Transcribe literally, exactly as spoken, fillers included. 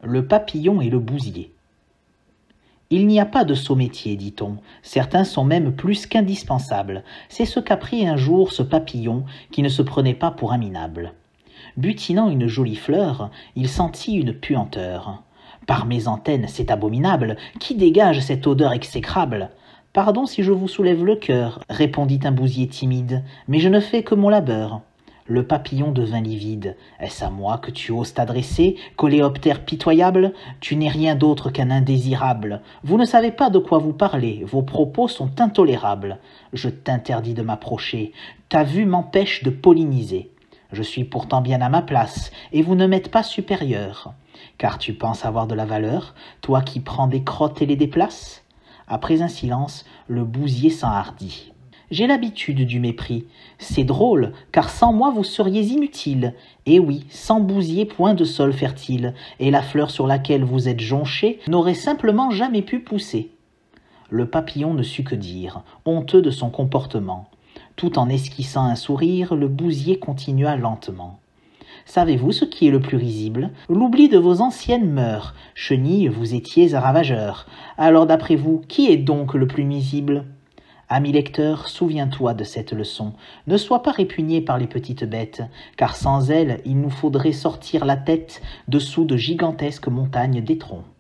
Le papillon et le bousier. Il n'y a pas de sot métier, dit-on. Certains sont même plus qu'indispensables. C'est ce qu'apprit un jour ce papillon qui ne se prenait pas pour un minable. Butinant une jolie fleur, il sentit une puanteur. « Par mes antennes, c'est abominable. Qui dégage cette odeur exécrable ?» « Pardon si je vous soulève le cœur, répondit un bousier timide, mais je ne fais que mon labeur. » Le papillon devint livide. « Est-ce à moi que tu oses t'adresser, coléoptère pitoyable? Tu n'es rien d'autre qu'un indésirable. Vous ne savez pas de quoi vous parlez, vos propos sont intolérables. Je t'interdis de m'approcher, ta vue m'empêche de polliniser. Je suis pourtant bien à ma place, et vous ne m'êtes pas supérieur. Car tu penses avoir de la valeur, toi qui prends des crottes et les déplaces ?» Après un silence, le bousier s'enhardit. « J'ai l'habitude du mépris. C'est drôle, car sans moi vous seriez inutile. Et oui, sans bousier, point de sol fertile, et la fleur sur laquelle vous êtes jonché n'aurait simplement jamais pu pousser. » Le papillon ne sut que dire, honteux de son comportement. Tout en esquissant un sourire, le bousier continua lentement. « Savez-vous ce qui est le plus risible? L'oubli de vos anciennes mœurs. Chenille, vous étiez un ravageur. Alors d'après vous, qui est donc le plus nuisible? Ami lecteur, souviens-toi de cette leçon. Ne sois pas répugné par les petites bêtes, car sans elles, il nous faudrait sortir la tête dessous de gigantesques montagnes d'étrons.